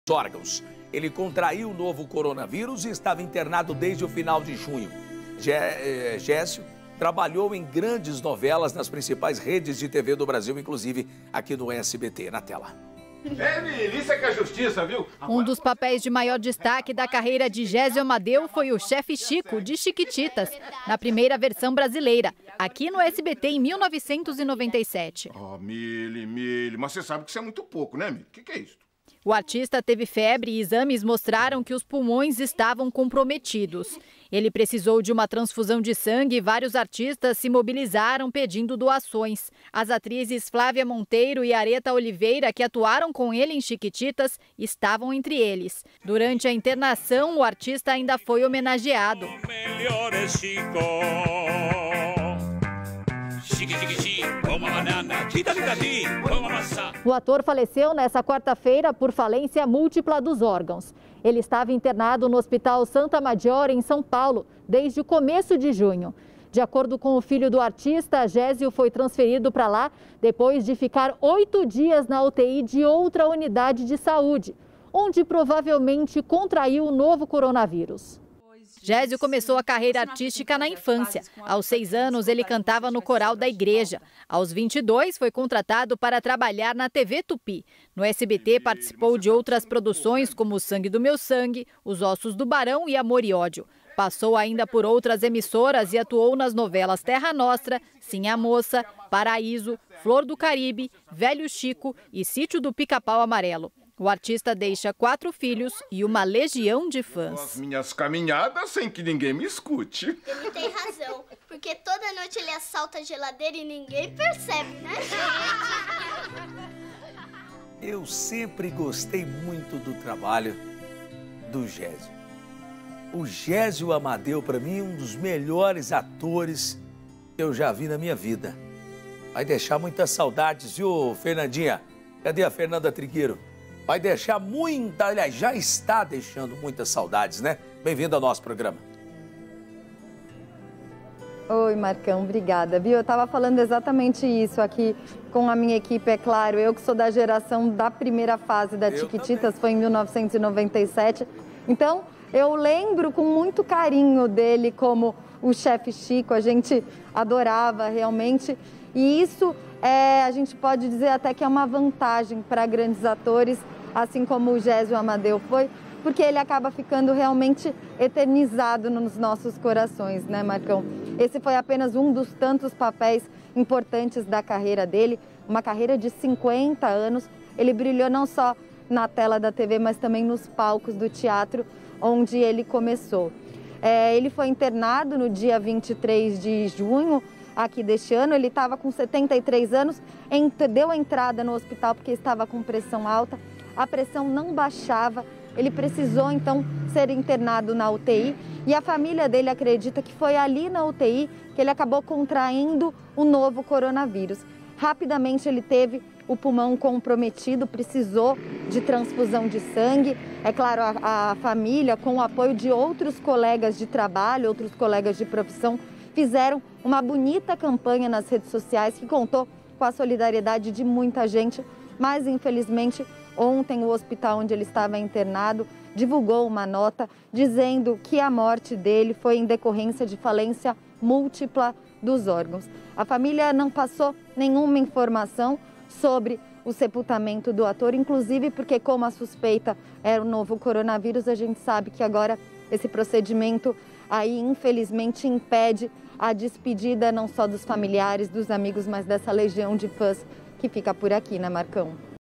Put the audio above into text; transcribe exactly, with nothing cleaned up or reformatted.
órgãos. Ele contraiu o novo coronavírus e estava internado desde o final de junho. Gésio trabalhou em grandes novelas nas principais redes de T V do Brasil, inclusive aqui no S B T. Na tela. É, milícia que é justiça, viu? Um dos papéis de maior destaque da carreira de Gésio Amadeu foi o chefe Chico, de Chiquititas, na primeira versão brasileira, aqui no S B T em mil novecentos e noventa e sete. Oh, Mili, Mili, mas você sabe que isso é muito pouco, né, Mili? O que, que é isso? O artista teve febre e exames mostraram que os pulmões estavam comprometidos. Ele precisou de uma transfusão de sangue e vários artistas se mobilizaram pedindo doações. As atrizes Flávia Monteiro e Areta Oliveira, que atuaram com ele em Chiquititas, estavam entre eles. Durante a internação, o artista ainda foi homenageado. O ator faleceu nesta quarta-feira por falência múltipla dos órgãos. Ele estava internado no Hospital Santa Maggiore, em São Paulo, desde o começo de junho. De acordo com o filho do artista, Gésio foi transferido para lá depois de ficar oito dias na U T I de outra unidade de saúde, onde provavelmente contraiu o novo coronavírus. Gésio começou a carreira artística na infância. Aos seis anos, ele cantava no coral da igreja. Aos vinte e dois, foi contratado para trabalhar na T V Tupi. No S B T, participou de outras produções como O Sangue do Meu Sangue, Os Ossos do Barão e Amor e Ódio. Passou ainda por outras emissoras e atuou nas novelas Terra Nostra, Sim a Moça, Paraíso, Flor do Caribe, Velho Chico e Sítio do Pica-Pau Amarelo. O artista deixa quatro filhos e uma legião de fãs. As minhas caminhadas sem que ninguém me escute. Ele tem razão, porque toda noite ele assalta a geladeira e ninguém percebe, né, gente? Eu sempre gostei muito do trabalho do Gésio. O Gésio Amadeu, para mim, é um dos melhores atores que eu já vi na minha vida. Vai deixar muitas saudades, viu, Fernandinha? Cadê a Fernanda Trigueiro? Vai deixar muita, aliás, já está deixando muitas saudades, né? Bem-vindo ao nosso programa. Oi, Marcão, obrigada. Viu? Eu estava falando exatamente isso aqui com a minha equipe, é claro. Eu que sou da geração da primeira fase da Chiquititas, foi em mil novecentos e noventa e sete. Então, eu lembro com muito carinho dele como o chefe Chico, a gente adorava realmente. E isso, é, a gente pode dizer até que é uma vantagem para grandes atores, assim como o Gésio Amadeu foi, porque ele acaba ficando realmente eternizado nos nossos corações, né, Marcão? Esse foi apenas um dos tantos papéis importantes da carreira dele, uma carreira de cinquenta anos. Ele brilhou não só na tela da T V, mas também nos palcos do teatro, onde ele começou. É, ele foi internado no dia vinte e três de junho, aqui deste ano. Ele estava com setenta e três anos, deu a entrada no hospital porque estava com pressão alta. A pressão não baixava, ele precisou então ser internado na U T I e a família dele acredita que foi ali na U T I que ele acabou contraindo o novo coronavírus. Rapidamente ele teve o pulmão comprometido, precisou de transfusão de sangue. É claro, a, a família, com o apoio de outros colegas de trabalho, outros colegas de profissão, fizeram uma bonita campanha nas redes sociais que contou com a solidariedade de muita gente, mas infelizmente ontem o hospital onde ele estava internado divulgou uma nota dizendo que a morte dele foi em decorrência de falência múltipla dos órgãos. A família não passou nenhuma informação sobre o sepultamento do ator, inclusive porque, como a suspeita era o novo coronavírus, a gente sabe que agora esse procedimento aí infelizmente impede a despedida não só dos familiares, dos amigos, mas dessa legião de fãs que fica por aqui, né, Marcão?